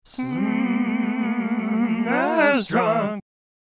That's drunk.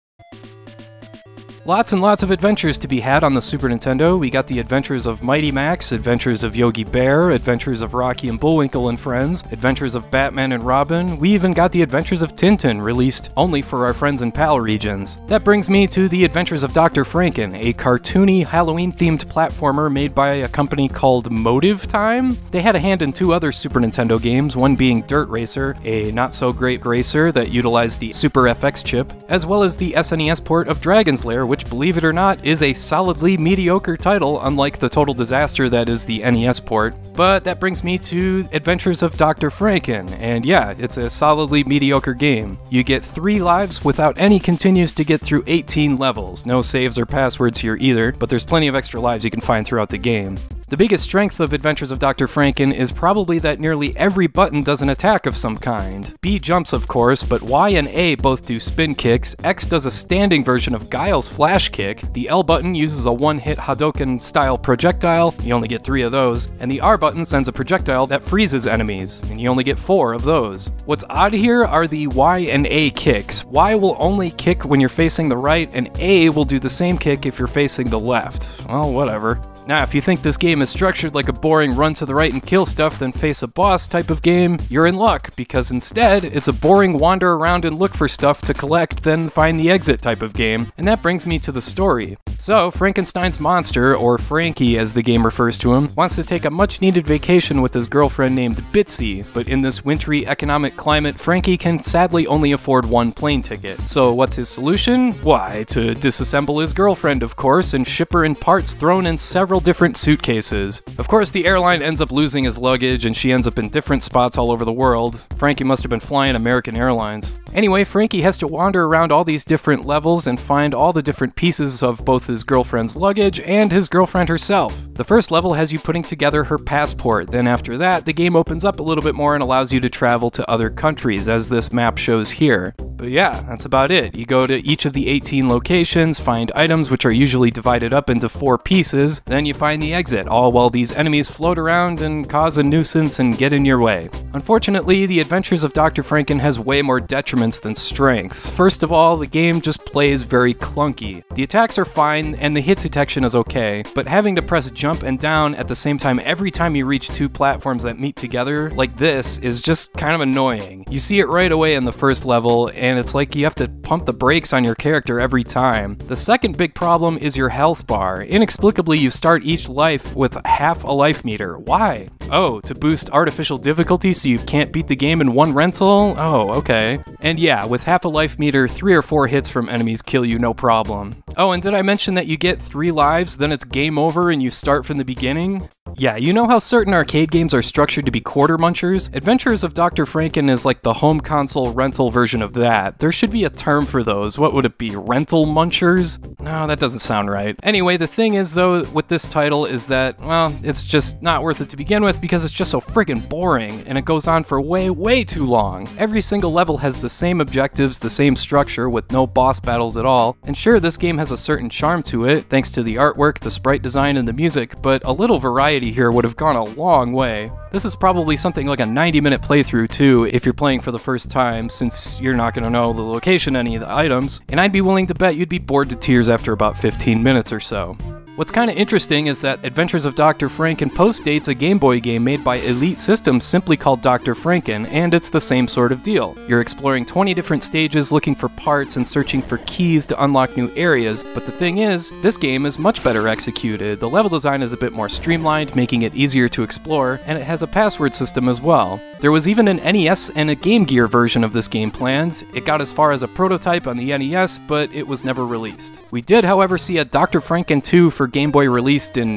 Lots and lots of adventures to be had on the Super Nintendo. We got the adventures of Mighty Max, adventures of Yogi Bear, adventures of Rocky and Bullwinkle and Friends, adventures of Batman and Robin. We even got the adventures of Tintin, released only for our friends in PAL regions. That brings me to the adventures of Dr. Franken, a cartoony Halloween-themed platformer made by a company called Motive Time. They had a hand in two other Super Nintendo games, one being Dirt Racer, a not-so-great racer that utilized the Super FX chip, as well as the SNES port of Dragon's Lair, which, believe it or not, is a solidly mediocre title, unlike the total disaster that is the NES port. But that brings me to Adventures of Dr. Franken, and yeah, it's a solidly mediocre game. You get 3 lives without any continues to get through 18 levels. No saves or passwords here either, but there's plenty of extra lives you can find throughout the game. The biggest strength of Adventures of Dr. Franken is probably that nearly every button does an attack of some kind. B jumps, of course, but Y and A both do spin kicks, X does a standing version of Guile's flash kick, the L button uses a one-hit Hadouken-style projectile, you only get 3 of those, and the R button sends a projectile that freezes enemies, and you only get 4 of those. What's odd here are the Y and A kicks. Y will only kick when you're facing the right, and A will do the same kick if you're facing the left. Well, whatever. Now, if you think this game is structured like a boring run to the right and kill stuff then face a boss type of game, you're in luck, because instead, it's a boring wander around and look for stuff to collect then find the exit type of game, and that brings me to the story. So, Frankenstein's monster, or Frankie as the game refers to him, wants to take a much needed vacation with his girlfriend named Bitsy, but in this wintry economic climate, Frankie can sadly only afford 1 plane ticket. So what's his solution? Why, to disassemble his girlfriend, of course, and ship her in parts thrown in several different suitcases. Of course, the airline ends up losing his luggage and she ends up in different spots all over the world. Frankie must have been flying American Airlines. Anyway, Frankie has to wander around all these different levels and find all the different pieces of both his girlfriend's luggage and his girlfriend herself. The first level has you putting together her passport, then after that, the game opens up a little bit more and allows you to travel to other countries, as this map shows here. But yeah, that's about it. You go to each of the 18 locations, find items which are usually divided up into 4 pieces, then you find the exit, all while these enemies float around and cause a nuisance and get in your way. Unfortunately, the Adventures of Dr. Franken has way more detriments than strengths. First of all, the game just plays very clunky. The attacks are fine and the hit detection is okay, but having to press jump and down at the same time every time you reach 2 platforms that meet together, like this, is just kind of annoying. You see it right away in the first level, and it's like you have to pump the brakes on your character every time. The second big problem is your health bar. Inexplicably, you start each life with half a life meter. Why? Oh, to boost artificial difficulty so you can't beat the game in 1 rental? Oh, okay. And yeah, with half a life meter, 3 or 4 hits from enemies kill you no problem. Oh, and did I mention that you get 3 lives, then it's game over and you start from the beginning? Yeah, you know how certain arcade games are structured to be quarter munchers? Adventures of Dr. Franken is like the home console rental version of that. There should be a term for those. What would it be? Rental munchers? No, that doesn't sound right. Anyway, the thing is though, with this title is that, well, it's just not worth it to begin with because it's just so friggin' boring and it goes on for way too long. Every single level has the same objectives, the same structure with no boss battles at all. And sure, this game has a certain charm to it, thanks to the artwork, the sprite design, and the music, but a little variety here would have gone a long way. This is probably something like a 90-minute playthrough too if you're playing for the first time, since you're not going to know the location of any of the items, and I'd be willing to bet you'd be bored to tears after about 15 minutes or so. What's kind of interesting is that Adventures of Dr. Franken postdates a Game Boy game made by Elite Systems simply called Dr. Franken, and it's the same sort of deal. You're exploring 20 different stages looking for parts and searching for keys to unlock new areas, but the thing is, this game is much better executed. The level design is a bit more streamlined, making it easier to explore, and it has a password system as well. There was even an NES and a Game Gear version of this game planned. It got as far as a prototype on the NES, but it was never released. We did, however, see a Dr. Franken 2 for Game Boy released in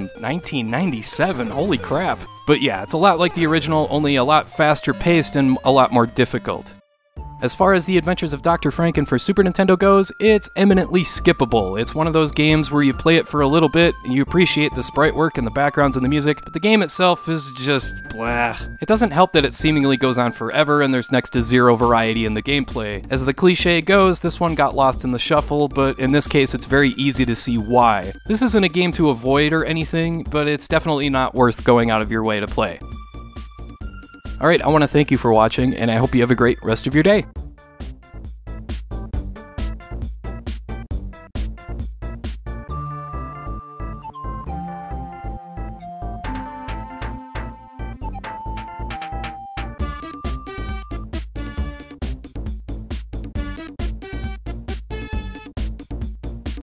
1997, holy crap. But yeah, it's a lot like the original, only a lot faster paced and a lot more difficult. As far as the Adventures of Dr. Franken for Super Nintendo goes, it's eminently skippable. It's one of those games where you play it for a little bit, and you appreciate the sprite work and the backgrounds and the music, but the game itself is just blah. It doesn't help that it seemingly goes on forever and there's next to zero variety in the gameplay. As the cliche goes, this one got lost in the shuffle, but in this case it's very easy to see why. This isn't a game to avoid or anything, but it's definitely not worth going out of your way to play. All right, I want to thank you for watching, and I hope you have a great rest of your day.